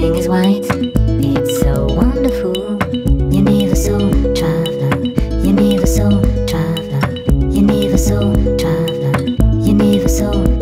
everything is white. It's so wonderful. Universal traveler, universal traveler, universal traveler, universal